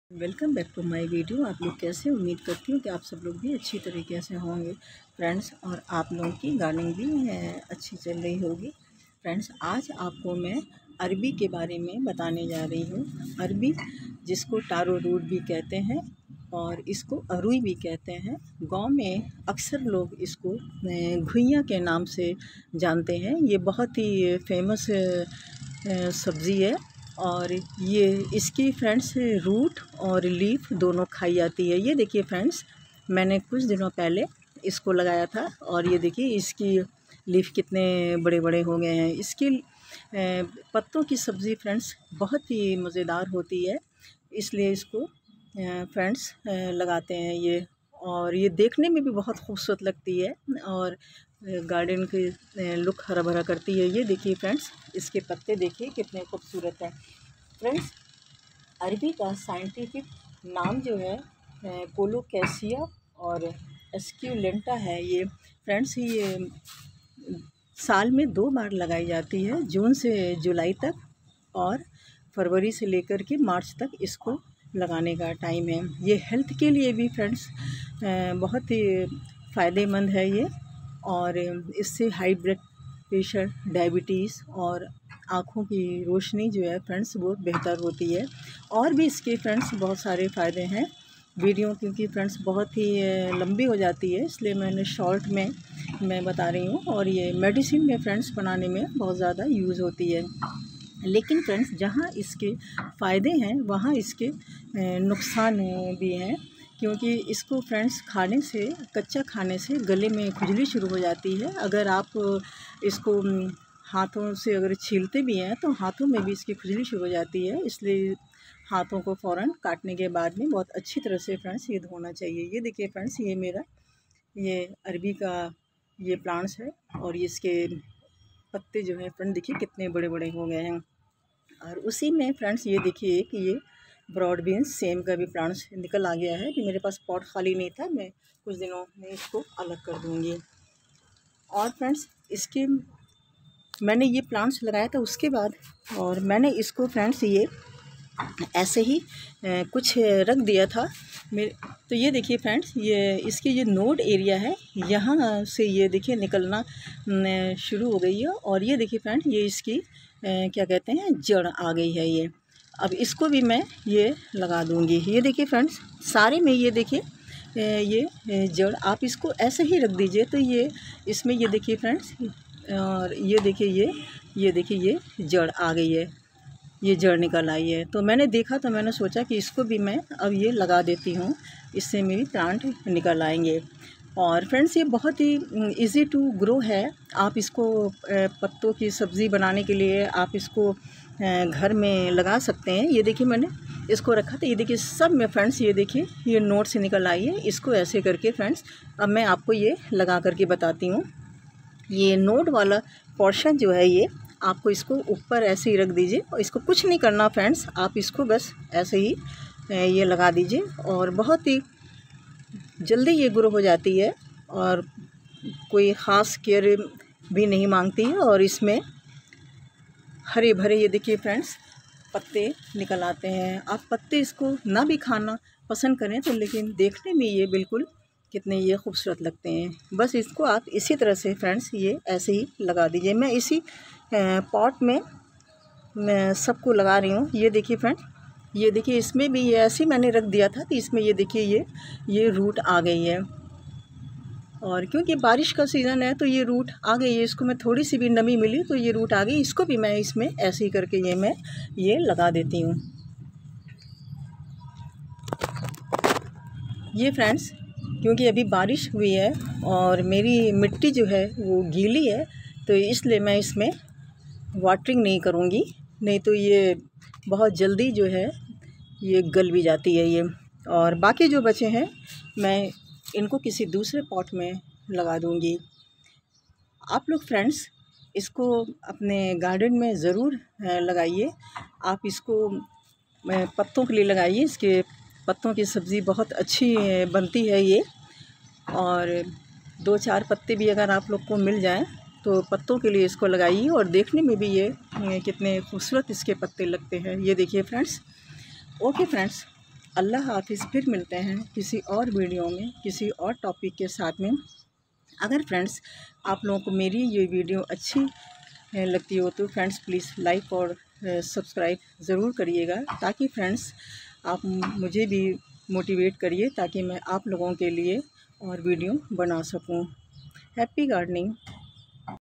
Welcome back to my video. आप लोग कैसे, उम्मीद करती हूँ कि आप सब लोग भी अच्छी तरीके से होंगे फ्रेंड्स, और आप लोगों की गार्डनिंग भी अच्छी चल रही होगी फ्रेंड्स। आज आपको मैं अरबी के बारे में बताने जा रही हूँ। अरबी, जिसको टारो रूट भी कहते हैं और इसको अरुई भी कहते हैं। गांव में अक्सर लोग इसको घुइयाँ के नाम से जानते हैं। ये बहुत ही फेमस सब्ज़ी है और ये इसकी फ्रेंड्स रूट और लीफ दोनों खाई जाती है। ये देखिए फ्रेंड्स, मैंने कुछ दिनों पहले इसको लगाया था और ये देखिए इसकी लीफ कितने बड़े बड़े हो गए हैं। इसकी पत्तों की सब्ज़ी फ्रेंड्स बहुत ही मज़ेदार होती है, इसलिए इसको फ्रेंड्स लगाते हैं ये। और ये देखने में भी बहुत खूबसूरत लगती है और गार्डन की लुक हरा भरा करती है। ये देखिए फ्रेंड्स, इसके पत्ते देखिए कितने खूबसूरत हैं फ्रेंड्स। अरबी का साइंटिफिक नाम जो है कोलोकैसिया और एस्क्यूलेंटा है। ये फ्रेंड्स ये साल में 2 बार लगाई जाती है, जून से जुलाई तक और फरवरी से लेकर के मार्च तक इसको लगाने का टाइम है। ये हेल्थ के लिए भी फ्रेंड्स बहुत ही फ़ायदेमंद है ये, और इससे हाई ब्लड प्रेशर, डायबिटीज़ और आँखों की रोशनी जो है फ्रेंड्स वो बेहतर होती है। और भी इसके फ्रेंड्स बहुत सारे फ़ायदे हैं। वीडियो क्योंकि फ्रेंड्स बहुत ही लंबी हो जाती है, इसलिए मैंने शॉर्ट में मैं बता रही हूँ। और ये मेडिसिन में फ्रेंड्स बनाने में बहुत ज़्यादा यूज़ होती है। लेकिन फ्रेंड्स जहाँ इसके फ़ायदे हैं वहाँ इसके नुकसान भी हैं, क्योंकि इसको फ्रेंड्स खाने से, कच्चा खाने से गले में खुजली शुरू हो जाती है। अगर आप इसको हाथों से अगर छीलते भी हैं तो हाथों में भी इसकी खुजली शुरू हो जाती है। इसलिए हाथों को फ़ौरन काटने के बाद में बहुत अच्छी तरह से फ्रेंड्स ये धोना चाहिए। ये देखिए फ्रेंड्स, ये मेरा ये अरबी का ये प्लांट्स है और इसके पत्ते जो है फ्रेंड देखिए कितने बड़े बड़े हो गए हैं। और उसी में फ्रेंड्स ये देखिए कि ये ब्रॉड बीन्स सेम का भी प्लांट्स निकल आ गया है कि मेरे पास पॉट खाली नहीं था, मैं कुछ दिनों में इसको अलग कर दूँगी। और फ्रेंड्स इसके मैंने ये प्लांट्स लगाया था उसके बाद, और मैंने इसको फ्रेंड्स ये ऐसे ही कुछ रख दिया था मेरे। तो ये देखिए फ्रेंड्स, ये इसकी ये नोड एरिया है, यहाँ से ये देखिए निकलना शुरू हो गई है। और ये देखिए फ्रेंड्स, ये इसकी क्या कहते हैं, जड़ आ गई है ये। अब इसको भी मैं ये लगा दूँगी। ये देखिए फ्रेंड्स, सारे में ये देखिए ये जड़, आप इसको ऐसे ही रख दीजिए तो ये इसमें ये देखिए फ्रेंड्स, और ये देखिए ये देखिए ये जड़ आ गई है, ये जड़ निकल आई है। तो मैंने देखा तो मैंने सोचा कि इसको भी मैं अब ये लगा देती हूँ, इससे मेरी प्लांट निकल आएंगे। और फ्रेंड्स ये बहुत ही इजी टू ग्रो है। आप इसको पत्तों की सब्ज़ी बनाने के लिए आप इसको घर में लगा सकते हैं। ये देखिए मैंने इसको रखा था, ये देखिए सब में फ्रेंड्स ये देखिए ये नोट से निकल आई है। इसको ऐसे करके फ्रेंड्स अब मैं आपको ये लगा करके बताती हूँ। ये नोड वाला पोर्शन जो है ये आपको इसको ऊपर ऐसे ही रख दीजिए और इसको कुछ नहीं करना फ्रेंड्स, आप इसको बस ऐसे ही ये लगा दीजिए और बहुत ही जल्दी ये ग्रो हो जाती है और कोई ख़ास केयर भी नहीं मांगती है। और इसमें हरे भरे ये देखिए फ्रेंड्स पत्ते निकल आते हैं। आप पत्ते इसको ना भी खाना पसंद करें तो, लेकिन देखने में ये बिल्कुल कितने ये खूबसूरत लगते हैं। बस इसको आप इसी तरह से फ्रेंड्स ये ऐसे ही लगा दीजिए। मैं इसी पॉट में मैं सबको लगा रही हूँ। ये देखिए फ्रेंड्स, ये देखिए इसमें भी ये ऐसे ही मैंने रख दिया था, तो इसमें ये देखिए ये रूट आ गई है। और क्योंकि बारिश का सीज़न है तो ये रूट आ गई है, इसको मैं थोड़ी सी भी नमी मिली तो ये रूट आ गई। इसको भी मैं इसमें ऐसे ही करके मैं ये लगा देती हूँ। ये फ्रेंड्स क्योंकि अभी बारिश हुई है और मेरी मिट्टी जो है वो गीली है, तो इसलिए मैं इसमें वाटरिंग नहीं करूँगी, नहीं तो ये बहुत जल्दी जो है ये गल भी जाती है ये। और बाकी जो बचे हैं मैं इनको किसी दूसरे पॉट में लगा दूँगी। आप लोग फ्रेंड्स इसको अपने गार्डन में ज़रूर लगाइए। आप इसको पत्तों के लिए लगाइए, इसके पत्तों की सब्ज़ी बहुत अच्छी बनती है ये। और 2-4 पत्ते भी अगर आप लोग को मिल जाएं तो पत्तों के लिए इसको लगाइए, और देखने में भी ये कितने खूबसूरत इसके पत्ते लगते हैं। ये देखिए फ्रेंड्स। ओके फ्रेंड्स, अल्लाह हाफिज़। फिर मिलते हैं किसी और वीडियो में किसी और टॉपिक के साथ में। अगर फ्रेंड्स आप लोगों को मेरी ये वीडियो अच्छी लगती हो तो फ्रेंड्स प्लीज़ लाइक और सब्सक्राइब ज़रूर करिएगा, ताकि फ्रेंड्स आप मुझे भी मोटिवेट करिए ताकि मैं आप लोगों के लिए और वीडियो बना सकूं। Happy gardening.